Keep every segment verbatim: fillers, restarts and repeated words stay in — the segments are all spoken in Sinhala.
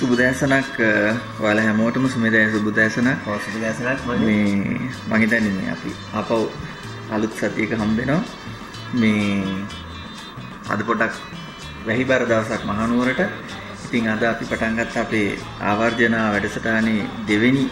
සුබදෑසනක් ඔයාලා හැමෝටම සුමේදෑ සුබදෑසනක්. ඔව් සුබදෑසනක් මම මේ මම හිතන්නේ මේ අපි ආපහු අලුත් සතියක හම්බ වෙනවා. මේ අද පොඩක් වැහිබර දවසක් මහනුවරට. ඉතින් අද අපි පටන් ගත්ත අපේ ආවර්ජන වැඩසටහනේ දෙවෙනි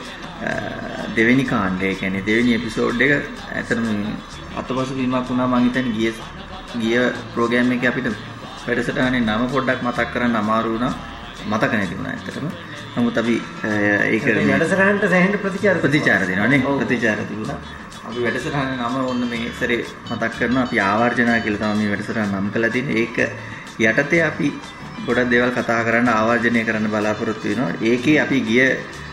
දෙවෙනි කාණ්ඩය. ඒ කියන්නේ දෙවෙනි එපිසෝඩ් එක. ඇත්තටම අතපසු වීමක් වුණා මම හිතන්නේ ගිය ගිය ප්‍රෝග්‍රෑම් එකේ අපිට වැඩසටහනේ නම පොඩ්ඩක් මතක් කරන්න අමාරු වුණා. මතක නැති වුණා ඇත්තටම. නමුත් අපි ඒක වැඩසටහනට සෑහෙන ප්‍රතිචාර ප්‍රතිචාර දෙනවා නේ. ප්‍රතිචාර තිබුණා. අපි වැඩසටහනේ නම ඕන්න මේ සැරේ මතක් කරනවා. අපි ආවර්ජනා කියලා තමයි මේ වැඩසටහන නම් කරලා තියෙන්නේ. ඒක යටතේ අපි ගොඩක් දේවල් කතා කරන්න ආවර්ජනය කරන්න බලාපොරොත්තු වෙනවා. ඒකේ අපි ගිය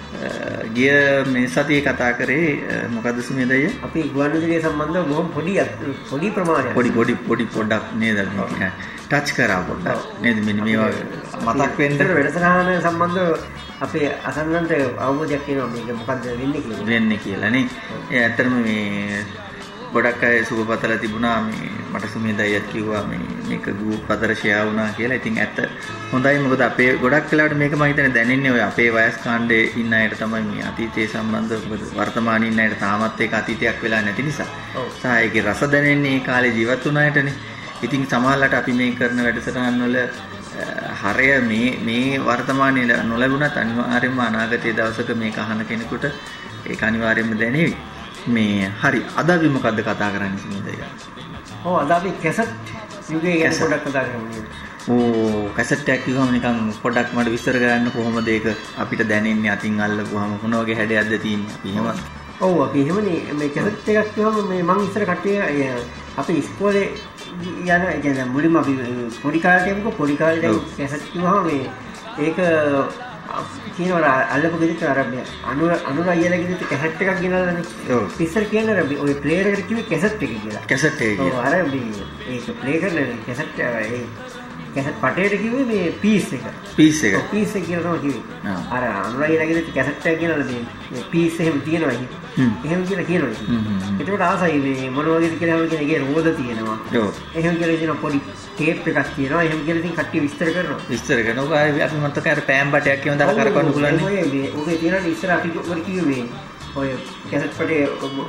ගිය මේ සතියේ කතා කරේ මොකද්ද සුමේදය? අපි ගුවන්විදුලිය සම්බන්ධව බොහොම පොඩි පොඩි ප්‍රමාණයක් පොඩි පොඩි පොඩි පොඩක් නේද මේ ටච් කරා පොඩ්ඩක් නේද මෙන්න මේවා මතක් වෙන්න වැඩසටහන සම්බන්ධව අපේ අසන්නන්ට අවබෝධයක් වෙනවා මේක මොකද්ද වෙන්නේ කියලා. වෙන්නේ කියලා නේ. ඒ ඇත්තටම මේ ගොඩක් අය සුබපතලා තිබුණා මේ මට සුමේදයියත් කිව්වා මේ මේක ගෲප් අතර ෂෙයා වුණා කියලා. ඉතින් ඇත්ත හොඳයි. මොකද අපේ ගොඩක් වෙලාවට මේක මම හිතන්නේ දැනෙන්නේ ඔය අපේ වයස් කාණ්ඩේ ඉන්න අයට තමයි මේ අතීතයේ සම්බන්ධව. මොකද වර්තමානයේ ඉන්න අයට තාමත් ඒක අතීතයක් වෙලා නැති නිසා. ඔව්. සහ ඒකේ රස දැනෙන්නේ ඒ කාලේ ජීවත් වුණ අයටනේ. ඉතින් සමහරවිට අපි මේ කරන වැඩසටහන් වල හරය මේ මේ වර්තමානයේ නොලැබුණත් අනිවාර්යයෙන්ම අනාගතයේ දවසක මේක අහන කෙනෙකුට ඒක අනිවාර්යයෙන්ම දැනෙවි. මේ හරි අද අපි මොකද්ද කතා කරන්නේ සුමේදය? ඔව් අද අපි කැසට් යුගයේ ගැන පොඩ්ඩක් කතා කරමු. ඕ කැසට් එකක් කිව්වම නිකන් පොඩ්ඩක් මට විස්තර කරන්න කොහොමද ඒක අපිට දැනෙන්නේ අතින් අල්ලපුවාම මොන වගේ හැඩයක්ද තියෙන්නේ අපි එහෙම. ඔව් අපි එහෙමනේ මේ කැසට් එකක් කිව්වම මේ මං ඉස්සර කට්ටිය අපි ඉස්කෝලේ යන ඒ කියන්නේ මුලින්ම අපි පොඩි කාලේ යමුකෝ පොඩි කාලේ දැන් කැසට් කිව්වම මේ ඒක කියනවා අල්ලපු ගෙදරට අර අනුර අනුර අයියලා ගෙදරට කැසට් එකක් ගෙනල්ලානේ. ඔව්. ඉස්සර කියන්නේ ඔය ප්ලේයර් එකට කිව්වේ කැසට් එක කියලා. කැසට් එක කියලා. ඔව් අර ඒක ප්ලේ කරන කැසට් ඒ කැසට් පටේට කිව්වේ මේ පීස් එක. පීස් එක. ඔව් පීස් එක කියලා තමයි කිව්වේ. අර අනුර අයියලා ගෙදරට කැසට් එකක් ගෙනල්ලා මේ මේ පීස් එහෙම තියෙනවා ඉතින්. එහෙම කියලා කියනවා. ඒකට ආසයි මේ මොන වගේද කියලා හැම කෙනෙක් ඒකේ රෝද තියෙනවා. ඔව්. එහෙම කියලා ඉතින් පොඩි ටේප් එකක් තියෙනවා. එහෙම කියලා ඉතින් කට්ටිය විස්තර කරනවා. විස්තර කරනවා. අපි මතක අර පෑම් බටයක් කියනවා දාලා කරකවන්න පුළුවන්. ඔය මේ ඔගේ තියෙනවා ඉස්සර අපි ඔය කිව්වේ මේ ඔය කැසට් පටේ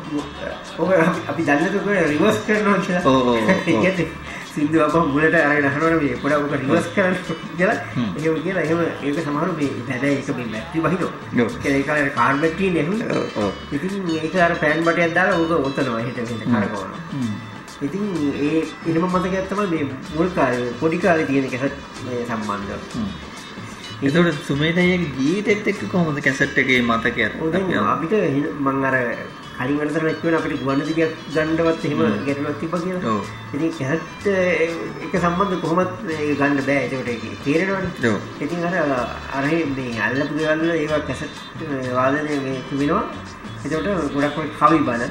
ඔය අපි දන්නේ කොහේ රිවර්ස් කරනවා කියලා. ඔව් ඔව්. සින්දු අපම මුලට අරගෙන අහනවා මේ පොඩක් ඔක රිවර්ස් කරන්න කියලා. එහෙම කියලා එහෙම ඒක සමහරව මේ බැලයි ඒක මේ බැටරි වහිනවා. ඔව්. ඒ කාලේ කාර් බැටරි නෙහුනේ. ඔව් ඔව්. ඉතින් ඒක අර පෑන් බටයක් දාලා ඕක ඔතනවා හිට මෙහෙට කරකවනවා. හ්ම්. ඉතින් ඒ ඉනම මතකයක් තමයි මේ මුල් කාලේ පොඩි කාලේ තියෙන කැසට් මේ සම්බන්ධව. හ්ම්. ඒතකොට සුමේදයේ ජීවිතෙත් එක්ක කොහොමද කැසට් එකේ මතකයක්? අපිට මම අර කලින් වැඩසටහනක් කියන අපිට ගුවන්විදුලියක් ගන්නවත් එහෙම ගැටලුවක් තිබ්බා කියලා. ඔව්. ඉතින් කැසට් එක සම්බන්ධ කොහොමත් ඒක ගන්න බෑ. ඒකට ඒක තේරෙනවනේ. ඔව්. ඉතින් අර අර මේ අල්ලපු දේවල් වල ඒවා කැසට් වාදනය මේ තිබෙනවා. ඒකට ගොඩක් ඔය කවි බණ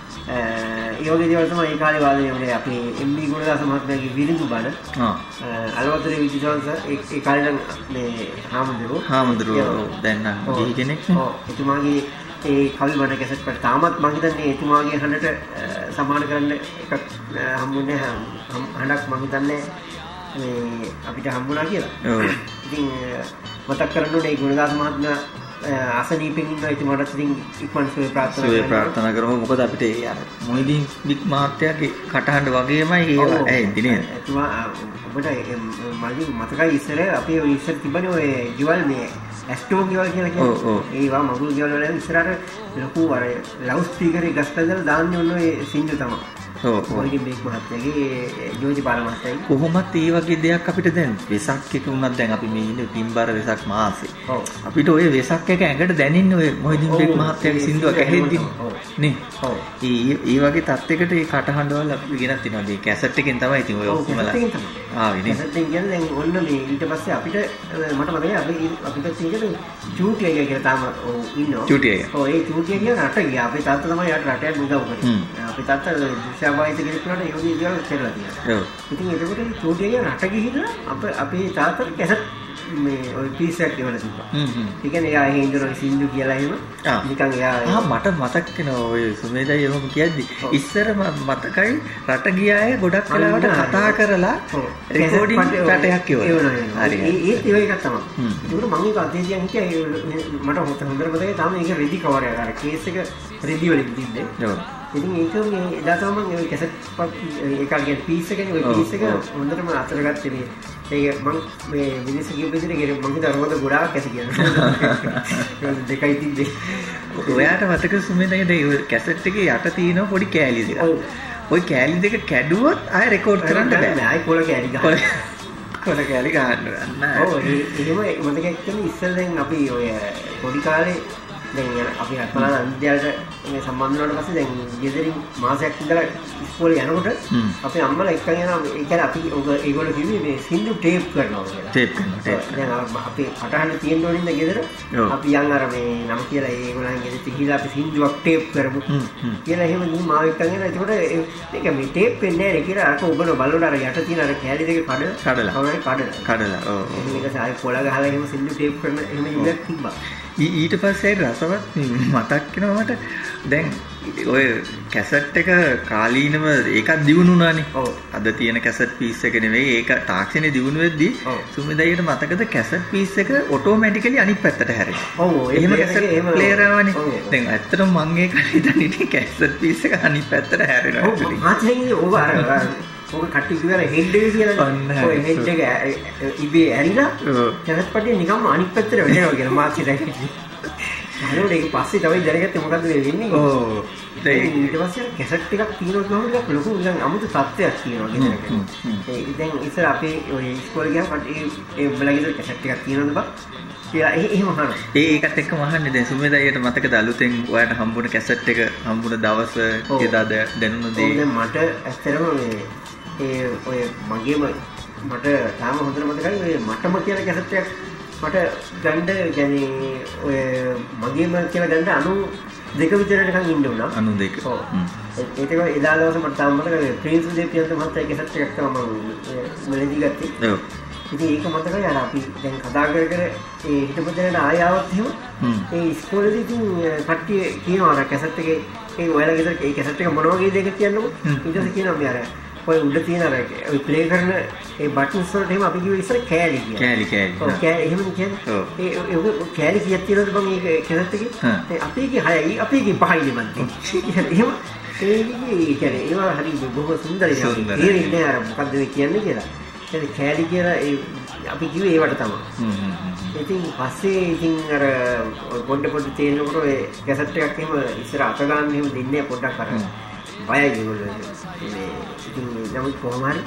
ඒ වගේ දේවල් තමයි ඒ කාලේ වාදනය වුණේ. අපේ එම්.බී. ගුණදාස මහත්මයාගේ විරිඟු බණ. ආ. අලවතුරේ විජිසංශ ඒ කාලේ නම් මේ හාමුදුරුවෝ. හාමුදුරුවෝ දැන් නම් ගිහි කෙනෙක් නේ. ඔව්. එතුමාගේ ඒ කවි බණ කැසට් වල තාමත් මම හිතන්නේ එතුමාගේ හඬට සමාන කරන්න එකක් හම්බුනේ හඬක් මම හිතන්නේ මේ අපිට හම්බුණා කියලා. ඔව්. ඉතින් මතක් කරන්න ඕනේ ගුණදාස මහත්මයා අසනීපෙන් ඉන්න එතුමාට ඉතින් ඉක්මන් සුවය ප්‍රාර්ථනා සුවය ප්‍රාර්ථනා කරමු. මොකද අපිට ඒ අර මොනිදින් බික් මහත්තයාගේ කටහඬ වගේමයි ඒ ඇහෙන්නේ නේද? එතුමා ඔබට මල්ලි මතකයි ඉස්සර අපේ ඔය ඉස්සර තිබ්බනේ ඔය ජීවල් මේ ඇස්ටෝන් ගෙවල් කියලා කියන්නේ. ඔව් ඔව්. ඒවා මගුල් ගෙවල් වල ඉස්සරහට ලොකු අර ලවුඩ් ස්පීකර් එක ගස්තල්ලා දාන්නේ ඔන්න ඔය සින්දු තමයි. ඔව් ඔව්. ඔයගේ බේක් මහත්තයාගේ ජෝජි පාල මහත්තයාගේ කොහොමත් ඒ වගේ දෙයක් අපිට දැන් වෙසක් එක වුණත් දැන් අපි මේ ඉන්නේ පින්බර වෙසක් මාසේ. ඔව්. අපිට ඔය වෙසක් එක ඇඟට දැනෙන්නේ ඔය මොහිදින් බේක් මහත්තයාගේ සින්දුවක් ඇහෙද්දි නේ. ඔව්. ඒ ඒ වගේ තත්යකට ඒ කටහඬවල අපි ගෙනත් තිනවා. මේ කැසට් එකෙන් තමයි ඉතින් ඔය ඔක්කොමලා ආවේ නේ. කැසට් එකෙන් කියන්නේ දැන් ඔන්න මේ ඊට පස්සේ අපිට මට මතකයි අපි අපිට තියෙන්නේ චූටි අයියා කියලා තාම ඉන්නවා. චූටි අයියා. ඔව් ඒ චූටි අයියා රට ගියා. අපේ තාත්තා තමයි යාට රටයක් උදව් කරේ. අපේ තාත්තා දුෂාබායිත කෙනෙකුට ඒ වගේ දේවල් කරලා තියෙනවා. ඔව්. ඉතින් ඒකට චූටි අයියා රට ගිහිල්ලා අප අපේ තාත්තා කැසට් මේ ඔය පීස් එකක් ඉවල තිබ්බා. හ්ම් හ්ම්. ඒ කියන්නේ එයා එහෙ ඉඳලා සින්දු කියලා එහෙම නිකන් එයා ආ මට මතක් වෙනවා ඔය සුමේදයි එහෙම කියද්දි ඉස්සර මතකයි රට ගියාය ගොඩක් වෙලාවට කතා කරලා රෙකෝඩින් රටයක් ඉවල. හරි. ඒ ඒත් ඒ එකක් තමයි. ඒකට මම ඒක අතේ තියන් හිටියා මට හොඳට මතකයි තාම ඒක රෙදි කවර් එකක් අර කේස් එක රෙදි වලින් තිබ්බේ. ඔව්. ඉතින් ඒක මේ එදා තමයි මම ওই කැසට් එකක් කියන පීස් එකනේ ওই පීස් එක හොඳටම අතර ගත්තේ මේ ඒක මම මේ මිනිස්සු කියපු විදිහට මම හිතා රෝද ගොඩාක් ඇති කියලා. දෙකයි තිබ්බේ. ඔයාට මතක සුමේදයි ඒ කැසට් එකේ යට තියෙන පොඩි කෑලි දෙක. ওই කෑලි දෙක කැඩුවොත් ආයෙ රෙකෝඩ් කරන්න බෑ. ආයෙ කොල කෑලි ගන්න. කොල කෑලි ගන්න නෑ. ඔව් එහෙම මතකයි කියන්නේ ඉස්සෙල් දැන් අපි ඔය පොඩි කාලේ දැන් අපි අත්පලන අන්තිමට මේ සම්බන්ධ වුණාට පස්සේ දැන් ගෙදරින් මාසයක් ඉඳලා ඉස්කෝලේ යනකොට අපේ අම්මලා එක්කන් යනවා ඒ කියන්නේ අපි ඔක ඒගොල්ලෝ කිව්වේ මේ සින්දු ටේප් කරනවා කියලා. ටේප් කරනවා ටේප්. දැන් අපි අටහන්න තියෙන්න ඕනේ ඉඳ ගෙදර අපි යන් අර මේ නම් කියලා ඒගොල්ලන් ගෙදර තිහිලා අපි සින්දුවක් ටේප් කරමු කියලා එහෙම ගිහින් මාව එක්කන් යනවා. ඒකට මේක මේ ටේප් වෙන්නේ නැහැ කියලා අරක ඔබන බලවල අර යට තියෙන අර කැලි දෙක කඩ කඩලා කවුරුහරි කඩලා කඩලා ඔව් ඔව්. මේක සායි පොළ ගහලා එහෙම සින්දු ටේප් කරන එහෙම ඉඳක් තිබ්බා. ඊට පස්සේ රසවත් මතක් වෙනවා මට දැන් ඔය කැසට් එක කාලීනව ඒකත් දියුණු වුණානේ. ඔව්. අද තියෙන කැසට් පීස් එක නෙවෙයි ඒක තාක්ෂණේ දියුණු වෙද්දී සුමේදයියට මතකද කැසට් පීස් එක ඔටෝමැටිකලි අනිත් පැත්තට හැරෙනවා. ඔව්. එහෙම කැසට් ප්ලේයර් ආවනේ. දැන් ඇත්තටම මම ඒක හිතන්නේ ඉතින් කැසට් පීස් එක අනිත් පැත්තට හැරෙනවා. ඔව්. මාත්‍රිගේ ඔබ අර ඔක කට්ටි කියලා හෙඩ් එක කියලා ඔය හෙඩ් එක ඉබේ ඇරිලා කැසට් පටිය නිකම්ම අනිත් පැත්තට වැටෙනවා කියලා මාත්‍රිගේ. හරියට ඒක පස්සේ තමයි දැනගත්තේ මොකද්ද මේ වෙන්නේ. ඔව්. ඊට පස්සේ කැසට් එකක් තියෙනවා කියනකොට ඒක ලොකු නිකන් අමුතු තත්ත්වයක් තියෙනවා ගෙදරක. ඒ දැන් ඉස්සර අපේ ඔය ඉස්කෝලේ ගියාම ඒ බලගිර කැසට් එකක් තියෙනවද බා කියලා එහෙම අහනවා. ඒ ඒකත් එක්කම අහන්නේ දැන් සුමේදයියට මතකද අලුතෙන් ඔයාලට හම්බුණ කැසට් එක හම්බුණ දවස එදා දැනුණ දේ. දැන් මට ඇත්තටම මේ ඒ ඔය මගේම මට තාම හොඳට මතකයි ඔය මටම කියලා කැසට් එකක් මට ගන්න يعني ඔය මගේම කියලා ගන්න අනු දෙක විතර නිකන් ඉන්න උනා. අනු දෙක. ඔව්. ඒක එදා දවසේ මට තාම මතකයි ප්‍රින්ස් උදේපියන්ත මහත්තයා කැසට් එකක් තමයි මම මෙලදී ගත්තේ. ඔව්. ඉතින් ඒක මතකයි අර අපි දැන් කතා කර කර ඒ හිටපු දෙනට ආය ආවත් එහෙම ඒ ඉස්කෝලේදී ඉතින් කට්ටිය කියනවා අර කැසට් එකේ ඒ ඔයාලා ගෙදර ඒ කැසට් එක මොන වගේ දෙයක්ද කියන්නකො. ඊට පස්සේ කියනවා මේ අර ඔය උඩ තියෙන අර ඔය ප්ලේ කරන ඒ බටන්ස් වලට එහෙම අපි කිව්වේ ඉස්සර කෑලි කියලා. කෑලි කෑලි. ඔව් කෑලි එහෙම කියන්නේ. ඒ ඒ කෑලි කීයක් තියෙනවද බං මේක කැසට් එකේ? ඒ අපි එකේ හයයි අපි එකේ පහයිනේ මන් තියෙන්නේ. එහෙම ඒ කියන්නේ ඒවා හරි බොහොම සුන්දරයි. තේරෙන්නේ අර මොකද්ද මේ කියන්නේ කියලා. ඒ කෑලි කියලා ඒ අපි කිව්වේ ඒවට තමයි. හ්ම් හ්ම්. ඉතින් පස්සේ ඉතින් අර පොඩ පොඩ තේරෙනකොට ඔය කැසට් එකක් එහෙම ඉස්සර අත ගන්න එහෙම දෙන්නේ පොඩ්ඩක් අර බයයි ඒගොල්ලෝ. මේ ඉතින් නමුත් කොහොම හරි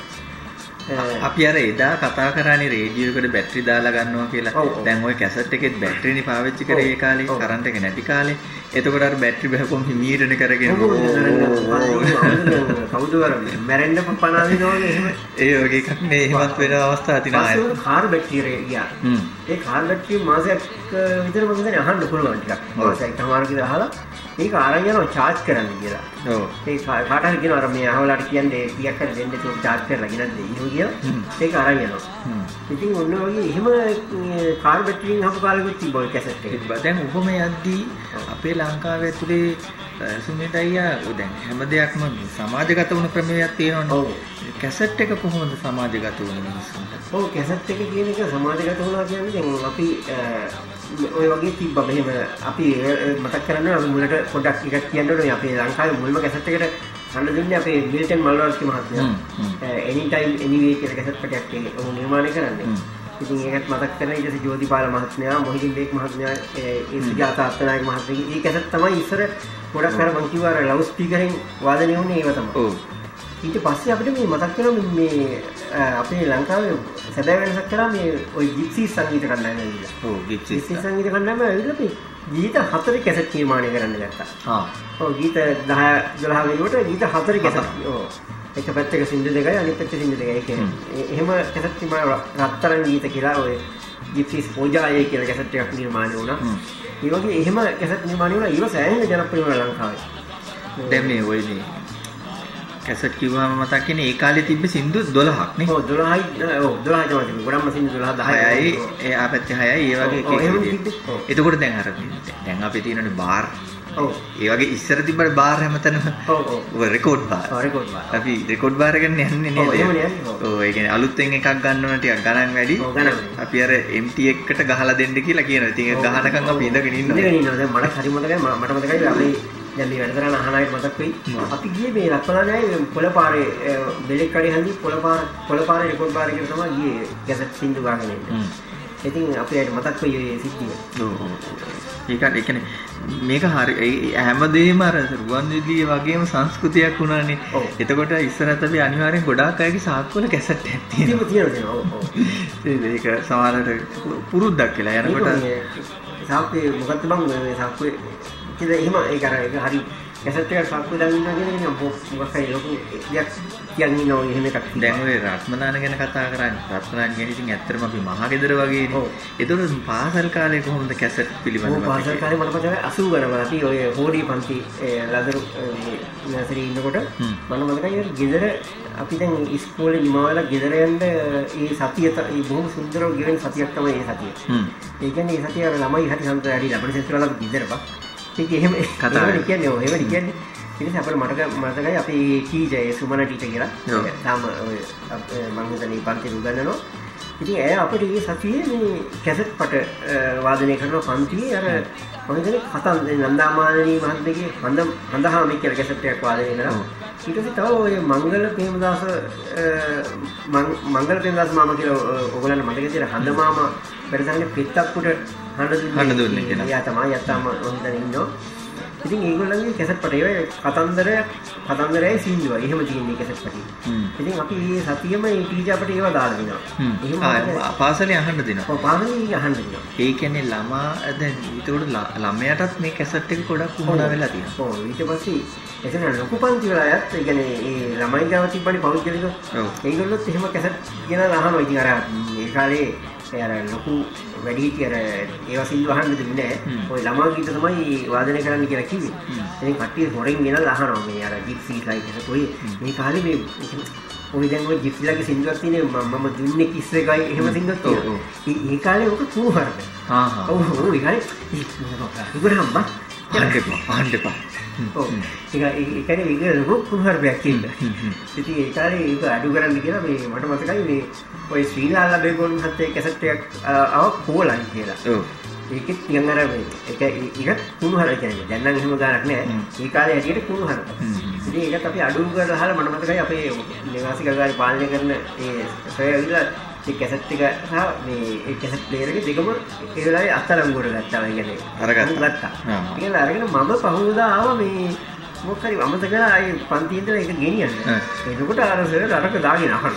අපි අර එදා කතා කරානේ රේඩියෝ එකට බැටරි දාලා ගන්නවා කියලා. දැන් ওই කැසට් එකෙත් බැටරිනේ පාවිච්චි කරේ ඒ කාලේ කරන්ට් එක නැති කාලේ. එතකොට අර බැටරි බහපොම් හිමීරණ කරගෙන කවුද අර මැරෙන්න පනාවිනවා වගේ එහෙම ඒ වගේ එකක් නේ එහෙමත් වෙන අවස්ථා තියෙනවා. පස්සේ කාර් බැටරිය ගියා. ඒ කාර් බැටරිය මාසයක් විතර මම හිතන්නේ අහන්න පුළුවන් ටිකක්. මාසයක් තමාර කියලා අහලා ඒක ආරන් යනවා charge කරන්න කියලා. ඔව්. ඒ කාට හරි කියනවා අර මේ අහවලාට කියන්නේ කීයක් හරි දෙන්න ඒක charge කරලා ගෙනත් දෙන්න කියලා. ඒක ආරන් යනවා. හ්ම්. ඉතින් ඔන්න වගේ එහෙම කාර් බැටරියෙන් අහපු කාලෙකුත් තිබ්බා කැසට් එක. දැන් ඔබම යද්දී අපේ ලංකාවේ ඇතුලේ සුමේද අයියා දැන් හැම දෙයක්ම සමාජගත වුණ ක්‍රමයක් තියෙනවනේ. ඔව්. කැසට් එක කොහොමද සමාජගත වුණේ මිනිස්සුන්ට? ඔව් කැසට් එක කියන එක සමාජගත වුණා කියන්නේ දැන් අපි ඔය වගේ තිබ්බා මෙහෙම අපි මතක් කරන්නේ අපි මුලට පොඩ්ඩක් එකක් කියන්න ඕනේ අපේ ලංකාවේ මුල්ම කැසට් එකට හඬ දෙන්නේ අපේ මිල්ටන් මල්වර්ති මහත්මයා. any time anyway කියලා කැසට් එකක් ඔහු නිර්මාණය කරන්නේ. ඉතින් ඒකත් මතක් කරලා ඊට පස්සේ ජෝතිපාල මහත්මයා, මොහිදින් බේක් මහත්මයා, ඒ සුජාත අත්තනායක මහත්මයාගේ මේ කැසට් තමයි ඉස්සර ගොඩක් අර මං කිව්වා අර ලවුඩ් ස්පීකරෙන් වාදනය වුණේ ඒව තමයි. ඔව්. ඊට පස්සේ අපිට මේ මතක් වෙනවා මේ අපේ ලංකාවේ සැබෑ වෙනසක් කරා මේ ওই ජිප්සි සංගීත කණ්ඩායම ඇවිල්ලා. ඔව් ජිප්සි සංගීත කණ්ඩායම ඇවිල්ලා අපි ගීත හතරේ කැසට් නිර්මාණය කරන්න ගත්තා. ආ. ඔව් ගීත දහ දොළහ වෙනකොට ගීත හතරේ කැසට්. ඔව්. එක පැත්තක සින්දු දෙකයි අනිත් පැත්තේ සින්දු දෙකයි. ඒ කියන්නේ එහෙම කැසට් නිර්මාණ රත්තරන් ගීත කියලා ඔය ජිප්සි පෝජායේ කියලා කැසට් එකක් නිර්මාණය වුණා. ඒ වගේ එහෙම කැසට් නිර්මාණය වුණා. ඊව සෑහෙන ජනප්‍රිය වුණා ලංකාවේ. දැන් මේ ඔය මේ කැසට් කිව්වම මතක් වෙන්නේ ඒ කාලේ තිබ්බ සින්දු දොළහක් නේ. ඔව් දොළහයි ඔව් දොළහයි තමයි තිබුණේ. ගොඩක්ම සින්දු දොළහ දහයයි. ඒ ආපැත්තේ හයයි ඒ වගේ එක එක. එතකොට දැන් අර දැන් අපේ තියෙනනේ බාර්. ඔව්. ඒ වගේ ඉස්සර තිබ්බට බාර් හැමතැනම. ඔව් ඔව්. ඔය රෙකෝඩ් බාර්. ඔව් රෙකෝඩ් බාර්. අපි රෙකෝඩ් බාර් එකෙන් යන්නේ නේද? ඔව් එහෙම යන්නේ. ඔව් ඒ කියන්නේ අලුතෙන් එකක් ගන්න ඕන ටිකක් ගණන් වැඩි. ඔව් ගණන්. අපි අර එම් ටී එකට ගහලා දෙන්න කියලා කියනවා. ඉතින් ඒක ගහනකම් අපි ඉඳගෙන ඉන්නවා. ඉඳගෙන ඉන්නවා. දැන් මට හරි මතකයි මට මතකයි අපි දැන් මේ වැඩ කරන අහන අයට මතක් වෙයි. අපි ගියේ මේ ලක්වලානේ පොළපාරේ බෙලෙක් කඩේ හන්දි පොළපාර පොළපාරේ රෙකෝඩ් බාර් එකට තමයි ගියේ කැසට් සින්දු ගාගෙන ඉන්නේ. ඉතින් අපිට මතක් වෙයි මේ සිද්ධිය. ඔව් ඔව්. ඒක ඒ කියන්නේ මේක හරි හැමදේම අර රුවන්වැලියේ වගේම සංස්කෘතියක් වුණානේ. එතකොට ඉස්සරහට අපි අනිවාර්යෙන් ගොඩාක් අයගේ සාක්කුවල කැසට් එකක් තියෙනවා. තියෙනවා ඔව් ඔව්. ඒක සමහරවිට පුරුද්දක් කියලා යනකොට සාක්කුවේ මොකක්ද බං මේ සාක්කුවේ කියලා එහෙම ඒක අර ඒක හරි කැසට් එකක් සාක්කුවේ දාගෙන ඉන්නවා කියන්නේ මොකක් හරි ලොකු දෙයක් කියන්නේ නෝ එහෙම එකක්. දැන් ඔය රත්මලාන ගැන කතා කරන්නේ. රත්මලාන කියන්නේ ඉතින් ඇත්තටම අපි මහගෙදර වගේනේ. ඒතකොට පාසල් කාලේ කොහොමද කැසට් පිළිබඳව? ඔව් පාසල් කාලේ මට මතකයි අසූ ගණන් අපි ඔය හෝඩි පන්ති ලදරු නැසරි ඉන්නකොට මම මතකයි ගෙදර අපි දැන් ඉස්කෝලේ නිමවලා ගෙදර යන්න ඒ සතිය ඒ බොහොම සුන්දරව ගෙවෙන සතියක් තමයි ඒ සතිය. ඒ කියන්නේ ඒ සතිය ළමයි හරි සම්පූර්ණ හරි ලබන සෙස්වල ගෙදර බා. ඒක එහෙම කතා කියන්නේ ඔය එහෙම කියන්නේ ඉතින් අපිට මතක මතකයි අපි ටීචර් සුමන ටීචර් කියලා තාම ඔය මම හිතන්නේ පන්තිේ උගන්වනවා. ඉතින් ඇය අපිට මේ සතියේ මේ කැසට් පට වාදනය කරන පන්තියේ අර මම හිතන්නේ කතන් නන්දාමාලනී මහත්මයාගේ හඳ හඳහාමි කියලා කැසට් එකක් වාදනය කරනවා. ඊට පස්සේ තව ඔය මංගල ප්‍රේමදාස මංගල ප්‍රේමදාස මාමා කියලා ඔයගොල්ලන්ට මතකද කියලා හඳ මාමා වැඩසටහනේ පෙත්තක්කුට හඳ දුන්නේ කියලා. යා තමයි යත්තාම හොඳට ඉන්නවා. ඉතින් ඒගොල්ලන්ගේ කැසට් පටේ ඔය කතන්දරය කතන්දරයේ සින්දුව එහෙම තියෙන්නේ කැසට් පටේ. ඉතින් අපි මේ සතියෙම මේ ටීචර් අපිට ඒවා දාලා දෙනවා. එහෙම පාසලේ අහන්න දෙනවා. ඔව් පාසලේ අහන්න දෙනවා. ඒ කියන්නේ ළමා දැන් ඒකට ළමයාටත් මේ කැසට් එක ගොඩක් උමනා වෙලා තියෙනවා. ඔව් ඊට පස්සේ එතන ලොකු පන්ති වල අයත් ඒ කියන්නේ ඒ ළමයි ගාව තිබ්බනේ පෞද්ගලික. ඔව්. ඒගොල්ලොත් එහෙම කැසට් ගෙනලා අහනවා. ඉතින් අර ඒ කාලේ ඒ අර ලොකු වැඩිහිටිය අර ඒවා සින්දු අහන්න දෙන්නේ නැහැ. ඔය ළමා ගීත තමයි වාදනය කරන්න කියලා කිව්වේ. ඉතින් කට්ටිය හොරෙන් ගෙනල්ලා අහනවා මේ අර ජිප්සි ලයිට් එක. ඔය මේ කාලේ මේ ඔය දැන් ඔය ජිප්සිලාගේ සින්දුවක් තියෙනේ මම දුන්නේ කිස් එකයි එහෙම සින්දුවක් තියෙනවා. ඒ කාලේ ඔක කුණුහරුප. හා හා. ඔව් ඔව් ඒ කාලේ ඉවරම්ම ආන්දපා ආන්දපා. ඔව්. ඒක ඒ කියන්නේ ඒක ලොකු කුණුහරුපයක් තියෙනවා. ඉතින් ඒ කාලේ ඒක අඩු කරන්න කියලා මේ මට මතකයි මේ ඔය ශ්‍රී ලාල් බේගොන් හත්තේ කැසට් එකක් ආව කෝලයි කියලා. ඔව්. ඒකෙත් නිකන් අර ඒක ඒක කුණුහරුප කියන්නේ. දැන් නම් එහෙම ගානක් නෑ. ඒ කාලේ හැටියට කුණුහරුප. ඉතින් ඒකත් අපි අඩු කරලා අහලා මට මතකයි අපේ නිවාසික ගාලේ පාලනය කරන ඒ සොයවිලා ඒ කැසට් එක සහ මේ ඒ කැසට් ප්ලේයර් එක දෙකම ඒ වෙලාවේ අත්අඩංගුවට ගත්තා. ඒ කියන්නේ අරගත්තා. ඒක අරගෙන මම පහුවදා ආවා මේ මොකක් හරි අමතකලා ආයේ පන්තියෙන් ඉඳලා ඒක ගෙනියන්න. එතකොට අර සර් අරක දාගෙන අහන.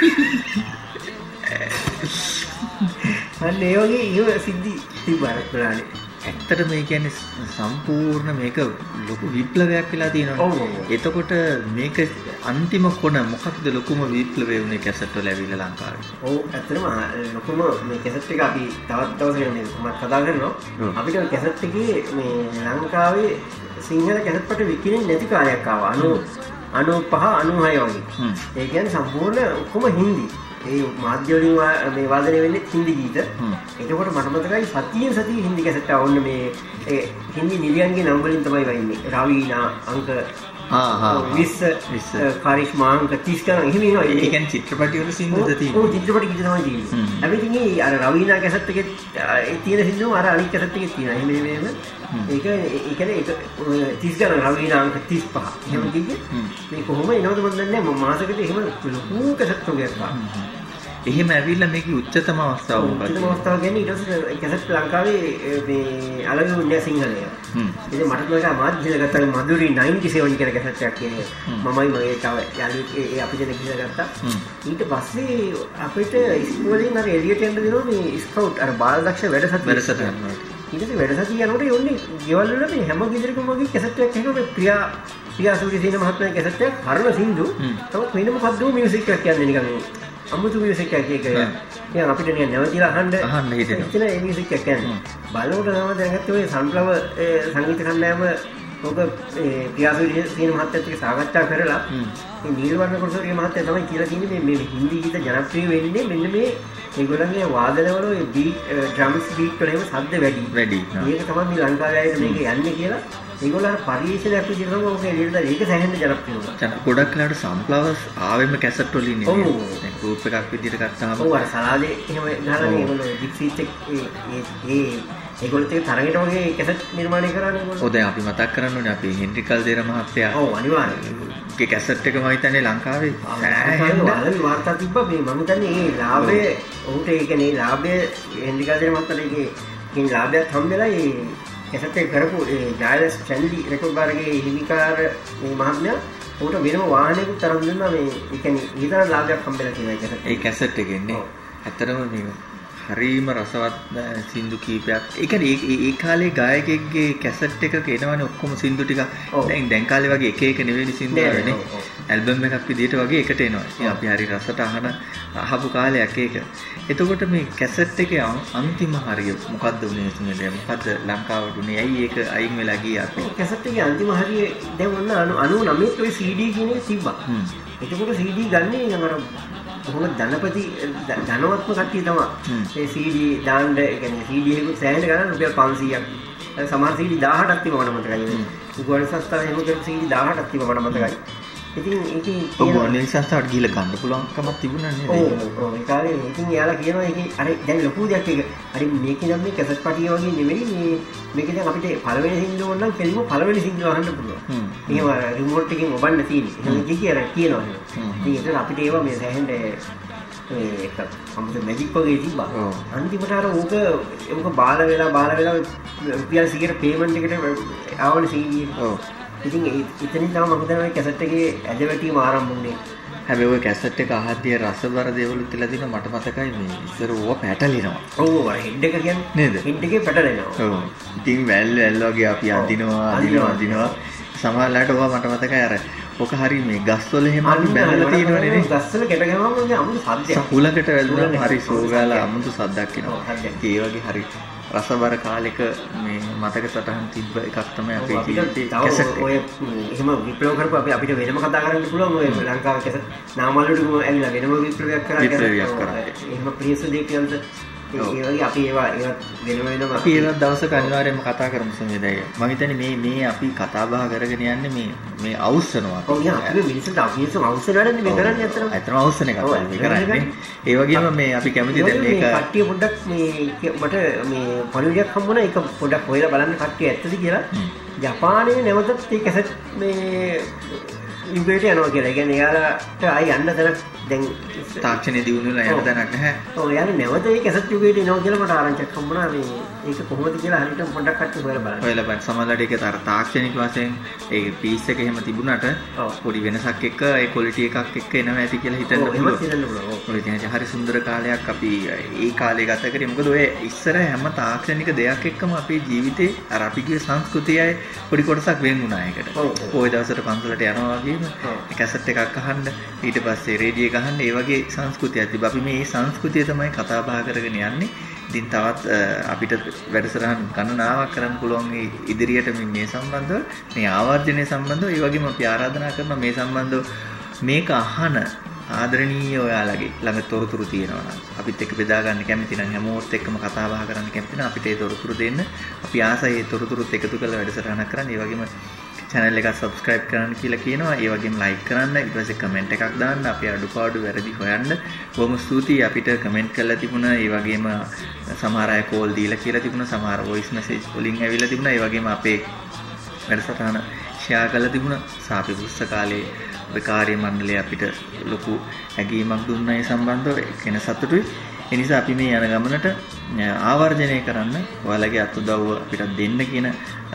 අන්න ඒ වගේ ඊව සිද්ධි තිබ්බා බලන්නේ. ඇත්තට මේ කියන්නේ සම්පූර්ණ මේක ලොකු විප්ලවයක් වෙලා තියෙනවා. එතකොට මේක අන්තිම කොන මොකක්ද ලොකුම විප්ලවය වුණේ කැසට් වල ඇවිල්ලා ලංකාවේ? ඔව් ඇත්තටම ලොකුම මේ කැසට් එක අපි තවත් දවසක මේ මම කතා කරනවා. අපිට කැසට් එකේ මේ ලංකාවේ සිංහල කැසට් පට විකිණෙන්නේ නැති කාලයක් ආවා. අනූපහ අනූහය වගේ. ඒ කියන්නේ සම්පූර්ණ ඔක්කොම හින්දි. ඒ මාධ්‍ය වලින් මේ වාදනය වෙන්නේ හින්දි ගීත. එතකොට මට මතකයි සතියෙන් සතිය හින්දි කැසට් ආවොන්න මේ ඒ හින්දි නිලියන්ගේ නම් වලින් තමයි වයින්නේ. රවීනා අංක ආ ආ විස්ස විස්ස කාරිස්මා අංක තිස් ගණන් එහෙම එනවා. ඒ කියන්නේ චිත්‍රපටි වල සින්දුද තියෙන්නේ. ඔව් චිත්‍රපටි ගීත තමයි තියෙන්නේ. හැබැයි ඉතින් අර රවීනා කැසට් එකේ ඒ තියෙන සින්දුව අර අනිත් කැසට් එකේ තියෙනවා. එහෙම එහෙම ඒක ඒ කියන්නේ ඒක තිස් ගණන් රවීනා අංක තිස් පහ. එහෙම කිව්වේ. මේ කොහොම එනවද මන් දන්නේ නැහැ. මම මාසෙකට එහෙම ලොකු කැසට් එකක් ගන්නවා. එහෙම ඇවිල්ලා මේකේ උච්චතම අවස්ථාව මොකක්ද? උච්චතම අවස්ථාව කියන්නේ ඊට පස්සේ කැසට් ලංකාවේ මේ අලගුන්නේ සිංහලය. හ්ම්. ඉතින් මට මතකයි මාත් ගිහලා ගත්තා මధుරි නයින්ටි සෙවන් කියලා කැසට් එකක් කියන්නේ. මමයි මගේ තව යාළුවෙක් ඒ අපි දෙන්න ගිහලා ගත්තා. ඊට පස්සේ අපිට ඉස්කෝලෙන් අර එළියට යන්න දෙනවා මේ ස්කවුට් අර බාලදක්ෂ වැඩසටහන. වැඩසටහන. ඊට පස්සේ වැඩසටහන යනකොට යන්නේ ගෙවල් වල මේ හැම ගෙදරකම වගේ කැසට් එකක් එකම ප්‍රියා ප්‍රියාසූරි සීන මහත්මයාගේ කැසට් එකක් හරන සින්දු. තවත් වෙන මොකක්ද මියුසික් එකක් කියන්නේ නිකන් අමුතු මියුසික් එකක් එක එක අපිට නිකන් නැවතිලා අහන්න අහන්න හිතෙනවා. ඒ මියුසික් එක කියන්නේ බලනකොට තමයි දැනගත්තේ ඔය සන්ෆ්ලවර් සංගීත කණ්ඩායම ඔක ඒ පියාසෝරි සීන මහත්තයත් එක්ක සාකච්ඡා කරලා මේ නීලවර්ණ කුරුසෝරිය මහත්තයා තමයි කියලා තියෙන්නේ මේ මේ හින්දි ගීත ජනප්‍රිය වෙන්නේ මෙන්න මේ ඒගොල්ලන්ගේ වාදනවල ඔය බීට් ඩ්‍රම්ස් බීට් වල එහෙම ශබ්ද වැඩි. වැඩි. මේක තමයි මේ ලංකාවේ අයට මේක යන්නේ කියලා ඒගොල්ලන්ට පරිශීලනයක් විදිහට තමයි ඔක එළියට දාලා ඒක සැහෙන්න ජනප්‍රිය වුණා. ගොඩක් වෙලාවට සන්ෆ්ලවර්ස් ආවෙම කැසට් වල ඉන්නේ. ඔව්. දැන් ගෲප් එකක් විදිහට ගත්තාම ඔව් අර සලාදේ එහෙම ගහලා ඒගොල්ලෝ ජිප්සීත් එක්ක ඒ ඒ ඒගොල්ලෝ ඒක තරගෙට වගේ කැසට් නිර්මාණය කරන්නේ ඒගොල්ලෝ. ඔව් දැන් අපි මතක් කරන්න ඕනේ අපි හෙන්රි කල්දේර මහත්තයා. ඔව් අනිවාර්යයෙන්. ඒ කැසට් එක මම හිතන්නේ ලංකාවේ ආලවි වාර්තා තිබ්බා මේ මම හිතන්නේ මේ ලාභය ඔහුට ඒ කියන්නේ ලාභය හෙන්රි කල්දේර මහත්තයාට ඒකේ කින් ලාභයක් හම්බෙලා ඒ කැසට් එක කරපු ඒ ජයලස් චැන්ඩි රෙකෝඩ් බාරගේ හිමිකාර මේ මහත්මයා ඔහුට වෙනම වාහනයකට තරම් දුන්නා මේ ඒ කියන්නේ ඊතර ලාභයක් හම්බෙලා තියෙනවා ඒ කැසට්. ඒ කැසට් එකෙන්නේ ඇත්තටම මේ හරිම රසවත් සින්දු කීපයක්. ඒ කියන්නේ ඒ ඒ කාලේ ගායකයෙක්ගේ කැසට් එකක එනවනේ ඔක්කොම සින්දු ටික. දැන් දැන් කාලේ වගේ එක එක නෙවෙයි සින්දු ආවනේ. ඇල්බම් එකක් විදිහට වගේ එකට එනවා. ඉතින් අපි හරි රසට අහන අහපු කාලයක් ඒක. එතකොට මේ කැසට් එකේ අන්තිම හරිය මොකද්ද උනේ තුනේ? මොකද්ද ලංකාවට උනේ? ඇයි ඒක අයින් වෙලා ගියේ අපි? කැසට් එකේ අන්තිම හරිය දැන් ඔන්න අනූනවයේ ඔය සී ඩී කියන එක තිබ්බා. එතකොට සී ඩී ගන්නේ අර කොහොමද ධනපති ධනවත්ම කට්ටිය තමයි ඒ සී ඩී දාන්න ඒ කියන්නේ සී ඩී එකකුත් සෑහෙන ගණන් රුපියල් පන්සීයක් සමහර සී ඩී දහඅටක් තිබ්බ මට මතකයි. ගුවන් සංස්ථාවේ එහෙම කරපු සී ඩී දහඅටක් තිබ්බ මට මතකයි. ඉතින් ඒකේ ඔය ගුවන් සංස්ථාවට ගිහලා ගන්න පුළුවන් කමක් තිබුණා නේද? ඔව් ඔව් ඒ කාලේ ඉතින් එයාලා කියනවා ඒකේ අර දැන් ලොකු දෙයක් ඒක. හරි මේකේ නම් මේ කැසට් පටිය වගේ නෙමෙයි මේ මේකේ දැන් අපිට පළවෙනි සින්දුව ඕන නම් කෙලිම පළවෙනි සින්දුව අහන්න පුළුවන්. එහෙම අර රිමෝට් එකකින් ඔබන්න තියෙන්නේ. එහෙම කිය කියලා කියනවා. ඉතින් ඒක අපිට ඒවා මේ සෑහෙන ඒක අමුතු මැජික් වගේ තිබ්බා. අන්තිමට අර ඕක ඕක බාල වෙලා බාල වෙලා රුපියල් සීයට පේමන්ට් එකට ආවනේ සීඩී. ඔව්. ඉතින් ඉතින් තමයි මම හිතන්නේ කැසට් එකේ ඇදවැටීම ආරම්භ වුණේ. හැබැයි ඔය කැසට් එක අහද්දී රසබර දේවලු තියලා දින මට මතකයි මේ ඉස්සර ඕව පැටලිනවා. ඔව් අර හෙඩ් එක කියන්නේ නේද? හෙඩ් එකේ පැටලෙනවා. ඔව්. ඉතින් වැල් වැල් වගේ අපි අදිනවා අදිනවා අදිනවා සමහරලාට ඕවා මට මතකයි අර ඔක හරි මේ ගස්වල එහෙම අපි බැලලා තියෙනවනේ නේ. ගස්වල කැට ගමම මේ අමුතු සද්දයක්. සහුලකට වැළුනම හරි සෝගාලා අමුතු සද්දයක් එනවා. ඒ වගේ හරි රසබර කාලෙක මේ මතක සටහන් තිබ්බ එකක් තමයි අපේ ජීවිතේ කැසට්. ඔය එහෙම විප්ලව කරපු අපි අපිට වෙනම කතා කරන්න පුළුවන් ඔය ලංකාවේ කැසට් නාමවලටම ඇවිල්ලා වෙනම විප්ලවයක් කරා. විප්ලවයක් කරා. එහෙම ප්‍රියස දෙකියන්ත ඒ වගේ අපි ඒවා ඒවත් වෙන වෙනම අපි ඒවත් දවසක අනිවාර්යයෙන්ම කතා කරමු සමේදය. මම හිතන්නේ මේ මේ අපි කතා බහ කරගෙන යන්නේ මේ මේ අවශ්‍යනවා. ඔව් යා අපි මිනිස්සුන්ට අවශ්‍යම අවශ්‍ය වැඩන්නේ මේ කරන්නේ අතරම. අතරම අවශ්‍යන එකක් මේ කරන්නේ. ඒ වගේම මේ අපි කැමති දැන් මේක කට්ටිය පොඩ්ඩක් මේ මට මේ පණිවිඩයක් හම්බුණා ඒක පොඩ්ඩක් හොයලා බලන්න කට්ටිය ඇත්තද කියලා. ජපානයේ නැවතත් මේ කැසට් මේ ඉබේට යනවා කියලා. ඒ කියන්නේ එයාලට ආයි යන්න තැනක් දැන් තාක්ෂණයේ දියුණු වෙලා යන්න තැනක් නැහැ. ඔව් යාළුවෝ නැවත ඒ කැසට් යුගයට එනවා කියලා මට ආරංචියක් හම්බුණා. මේ ඒක කොහොමද කියලා හරියට පොඩ්ඩක් කට්ටිය හොයලා බලන්න. හොයලා බලන්න. සමහරවිට ඒක තර තාක්ෂණික වශයෙන් ඒ පීස් එක එහෙම තිබුණාට පොඩි වෙනසක් එක්ක ඒ ක්වොලිටි එකක් එක්ක එනවා ඇති කියලා හිතන්න පුළුවන්. ඔව් හිතන්න පුළුවන්. ඔය කියන්නේ හරි සුන්දර කාලයක් අපි ඒ කාලේ ගත කරේ. මොකද ඔය ඉස්සර හැම තාක්ෂණික දෙයක් එක්කම අපේ ජීවිතේ අර අපි ගිය සංස්කෘතියයි පොඩි කොටසක් වෙන් වුණා ඒකට. ඔය දවසට පන්සලට යනවා වගේම කැසට් එකක් අහන්න ඊට පස්සේ රේඩියෝ එක අහන්න ඒ වගේ සංස්කෘතියක් තිබ්බා. අපි මේ සංස්කෘතිය තමයි කතා බහ කරගෙන යන්නේ. ඉතින් තවත් අපිට වැඩසටහන් ගණනාවක් කරන්න පුළුවන් ඉදිරියට මේ සම්බන්ධව මේ ආවර්ජනය සම්බන්ධව ඒ වගේම අපි ආරාධනා කරනවා මේ සම්බන්ධව මේක අහන ආදරණීය ඔයාලගේ ළඟ තොරතුරු තියෙනවා නම් අපිත් එක්ක බෙදා ගන්න කැමති නම් හැමෝත් එක්කම කතා බහ කරන්න කැමති නම් අපිට ඒ තොරතුරු දෙන්න. අපි ආසයි ඒ තොරතුරුත් එකතු කරලා වැඩසටහනක් කරන්න. ඒ වගේම channel එක subscribe කරන්න කියලා කියනවා. ඒ වගේම like කරන්න, ඊට පස්සේ comment එකක් දාන්න, අපේ අඩුපාඩු වැරදි හොයන්න. බොහොම ස්තුතියි අපිට comment කරලා තිබුණා. ඒ වගේම සමහර අය call දීලා කියලා තිබුණා. සමහර voice message වලින් ඇවිල්ලා තිබුණා. ඒ වගේම අපේ වැඩසටහන share කරලා තිබුණා. සාපි පුස්තකාලේ ඔය කාර්ය මණ්ඩලය අපිට ලොකු හැඟීමක් දුන්නා ඒ සම්බන්ධව. ඒක වෙන සතුටුයි. ඒ නිසා අපි මේ යන ගමනට ආවර්ජනය කරන්න ඔයාලගේ අත් උදව්ව අපිට දෙන්න කියන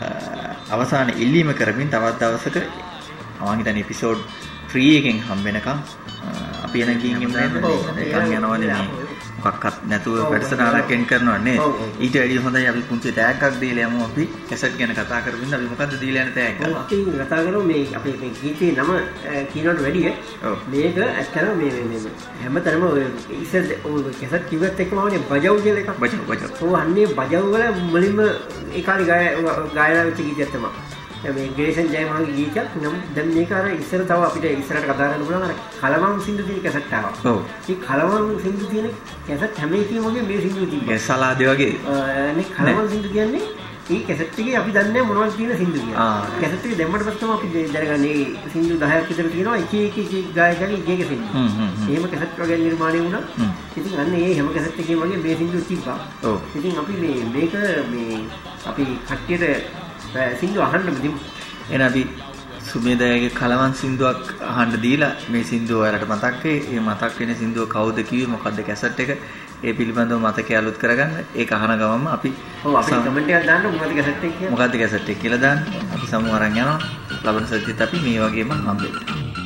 අවසාන ඉල්ලීම කරමින් තවත් දවසක මම හිතන්නේ එපිසෝඩ් ත්‍රී එකෙන් හම් වෙනකම් අපි එන ගිහින් ඉන්න නේද? ඒකන් යනවනේ මොකක්වත් නැතුව වැඩසටහනක් එන් කරනවා නේද? ඊට වැඩිය හොඳයි අපි පුංචි ටැග්ගක් දීලා යමු අපි කැසට් ගැන කතා කරමින් අපි මොකද්ද දීලා යන ටැග් එක? අපි කතා කරමු මේ අපේ මේ ගීතේ නම කියනකට වැඩිය මේක ඇත්තටම මේ මේ හැමතැනම ඔය ඉස්සර ඔය කැසට් කිව්වත් එක්කම ආවනේ බජව් කියලා එකක්. බජව් බජව්. ඔව් අන්නේ බජව් වල මුලින්ම ඒ කාලේ ගායනා වෙච්ච ගීතයක් තමයි. මේ ග්‍රේසන් ජයමාගේ ගීතයක්. නම් දැන් මේක අර ඉස්සර තව අපිට ඉස්සරහට කතා කරන්න පුළුවන් අර කලවම් සින්දු තියෙන කැසට් ආවා. ඔව්. මේ කලවම් සින්දු තියෙන කැසට් හැම එකකම වගේ මේ සින්දු තිබ්බා. ඒ සලාදේ වගේ. අනේ කලවම් සින්දු කියන්නේ මේ කැසට් එකේ අපි දන්නේ නැහැ මොනවද තියෙන සින්දු කියලා. කැසට් එකේ දැම්මට පස්සේ තමයි අපි දැනගන්නේ සින්දු දහයක් විතර තියෙනවා එක එක එක ගායකයන්ගේ එක එක සින්දු. හ්ම් හ්ම්. එහෙම කැසට් වගේ නිර්මාණය වුණා. ඉතින් අන්න ඒ හැම කැසට් එකේම වගේ මේ සින්දු තිබ්බා. ඔව්. ඉතින් අපි මේ මේක මේ අපි කට්ටියට සින්දු අහන්න දෙමු. එහෙනම් අපි සුමේදයාගේ කලවම් සින්දුවක් අහන්න දීලා මේ සින්දුව ඔයාලට මතක් වෙයි. ඒ මතක් වෙන සින්දුව කවුද කිව්වේ මොකද්ද කැසට් එක? ඒ පිළිබඳව මතකය අලුත් කරගන්න. ඒක අහන ගමන්ම අපි ඔව් අපි කමෙන්ට් එකක් දාන්න මොකද්ද කැසට් එක කියලා. මොකද්ද කැසට් එක කියලා දාන්න. අපි සමු අරන් යනවා. ලබන සතියේත් අපි මේ වගේම හම්බෙන්න.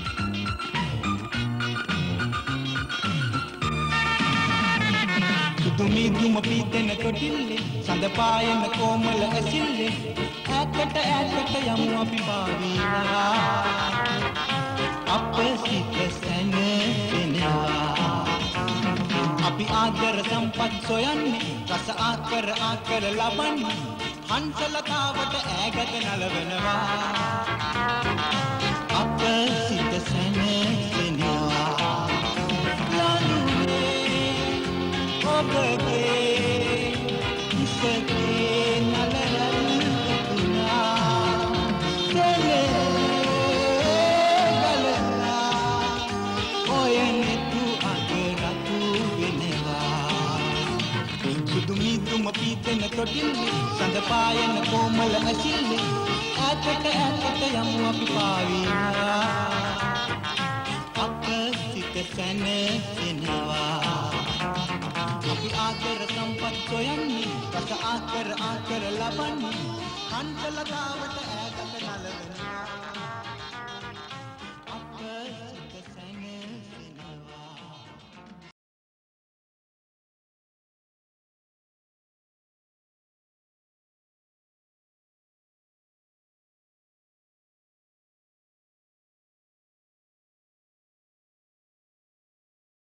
දුමි දුම පීතෙන කොටිල්ලේ සඳ පායන කොමල ඇසිල්ලේ ඈතට ඈතට යමු අපි පාවිලා අප සිත සැනසෙනවා අපි ආදර සම්පත් සොයන්නේ රස ආකර ආකර ලබන්නේ හංසලතාවට ඈගත නලවනවා අප සිත සැනසෙනවා ඔබගේ ඉසකේ නලරල් තුනා සෙලේ ගලනා ඔයනෙතු අගරතු වෙනවා සුදු මිදුම පීතෙන තොටිල්ලේ සඳ පායන කොමල ඇසිල්ලේ ඈතට ඈතට යමු අපි පාවිලා අප සිත සැනසෙනවා අපි ආකර සම්පත් සොයන්නේ රස ආකර ආකර ලබන්නේ කන්දලතාවට